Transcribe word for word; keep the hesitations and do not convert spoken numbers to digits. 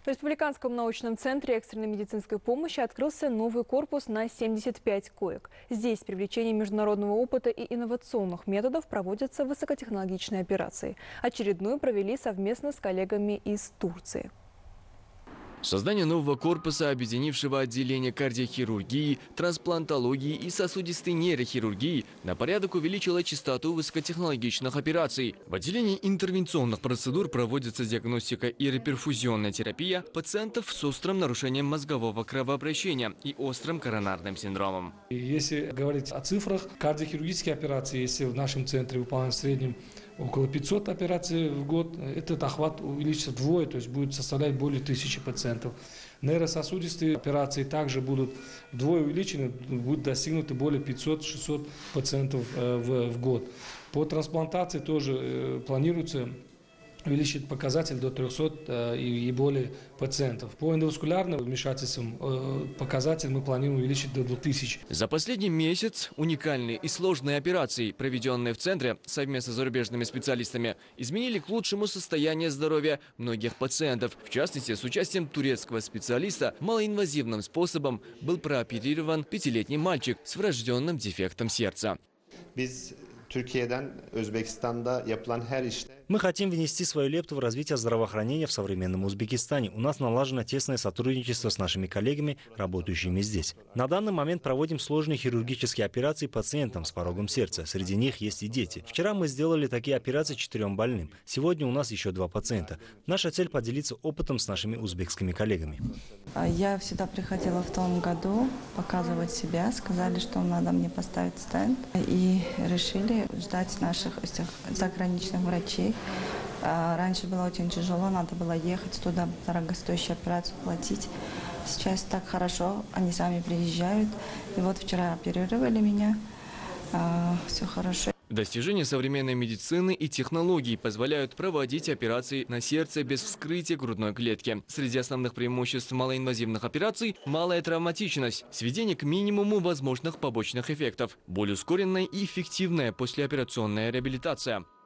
Республиканском научном центре экстренной медицинской помощи открылся новый корпус на семьдесят пять коек. Здесь с привлечением международного опыта и инновационных методов проводятся высокотехнологичные операции. Очередную провели совместно с коллегами из Турции. Создание нового корпуса, объединившего отделение кардиохирургии, трансплантологии и сосудистой нейрохирургии, на порядок увеличило частоту высокотехнологичных операций. В отделении интервенционных процедур проводится диагностика и реперфузионная терапия пациентов с острым нарушением мозгового кровообращения и острым коронарным синдромом. Если говорить о цифрах, кардиохирургические операции, если в нашем центре выполняют в среднем около пятисот операций в год, этот охват увеличится вдвое, то есть будет составлять более тысячи пациентов. Нейрососудистые операции также будут вдвое увеличены, будут достигнуты более пятисот-шестисот пациентов в, в год. По трансплантации тоже планируется увеличить показатель до трёхсот и более пациентов. По эндоваскулярным вмешательствам показатель мы планируем увеличить до двух тысяч. За последний месяц уникальные и сложные операции, проведенные в центре совместно с зарубежными специалистами, изменили к лучшему состояние здоровья многих пациентов. В частности, с участием турецкого специалиста малоинвазивным способом был прооперирован пятилетний мальчик с врожденным дефектом сердца. Мы хотим внести свою лепту в развитие здравоохранения в современном Узбекистане. У нас налажено тесное сотрудничество с нашими коллегами, работающими здесь. На данный момент проводим сложные хирургические операции пациентам с порогом сердца. Среди них есть и дети. Вчера мы сделали такие операции четырем больным. Сегодня у нас еще два пациента. Наша цель — поделиться опытом с нашими узбекскими коллегами. Я всегда приходила в том году показывать себя. Сказали, что надо мне поставить стенд. И решили ждать наших этих заграничных врачей. Раньше было очень тяжело, надо было ехать туда, дорогостоящую операцию платить. Сейчас так хорошо, они сами приезжают. И вот вчера оперировали меня, все хорошо. Достижения современной медицины и технологий позволяют проводить операции на сердце без вскрытия грудной клетки. Среди основных преимуществ малоинвазивных операций – малая травматичность, сведение к минимуму возможных побочных эффектов, более ускоренная и эффективная послеоперационная реабилитация.